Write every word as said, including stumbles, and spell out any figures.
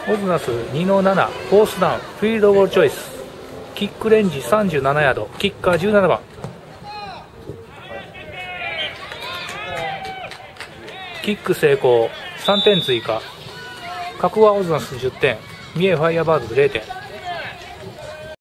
オズナスにのなな、フォースダウン、フィールドゴールチョイス、キックレンジさんじゅうななヤード、キッカーじゅうななばん、キック成功、さんてん追加、角はオズナスじゅってん、三重ファイヤーバードズれいてん。